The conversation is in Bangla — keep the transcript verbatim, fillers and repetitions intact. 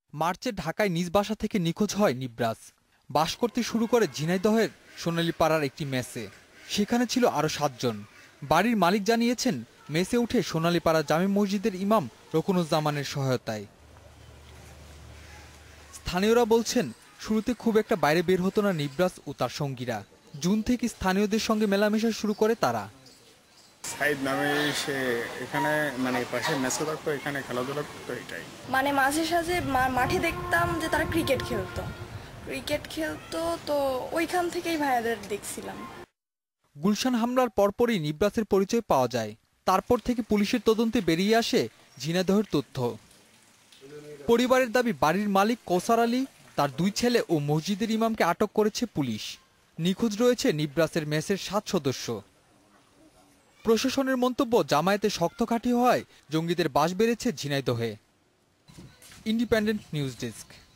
মার্চে ঢাকায় নিজ বাসা থেকে নিখোঁজ হয় নিবরাস। বাস করতে শুরু করে ঝিনাইদহের সোনালীপাড়ার একটি মেসে। সেখানে ছিল আরও সাতজন। বাড়ির মালিক জানিয়েছেন, মেসে উঠে সোনালীপাড়া জামে মসজিদের ইমাম রকুনুজ্জামানের সহায়তায়। স্থানীয়রা বলছেন, শুরুতে খুব একটা বাইরে বের হতো না নিবরাস ও তার সঙ্গীরা। জুন থেকে স্থানীয়দের সঙ্গে মেলামেশা শুরু করে তারা। সাইদ নামে সে এখানে মানে পাশে মেসে থাকতো, এখানে খেলাধুলা করতো, এটাই। মানে মাঝে সাঝে মাঠে দেখতাম যে তারা ক্রিকেট খেলতো ক্রিকেট খেলতো তো ওইখান থেকেই ভাইয়াদের দেখছিলাম। গুলশান হামলার পরপরই নিবরাসের পরিচয় পাওয়া যায়। তারপর থেকে পুলিশের তদন্তে বেরিয়ে আসে ঝিনাইদহের তথ্য। পরিবারের দাবি, বাড়ির মালিক কৌসার আলী, তার দুই ছেলে ও মসজিদের ইমামকে আটক করেছে পুলিশ। নিখোঁজ রয়েছে নিবরাসের মেসের সাত সদস্য। প্রশাসনের মন্তব্য, জামায়াতে শক্ত ঘাঁটি হওয়ায় জঙ্গিদের বাস বেড়েছে ঝিনাইদহে। Independent news desk.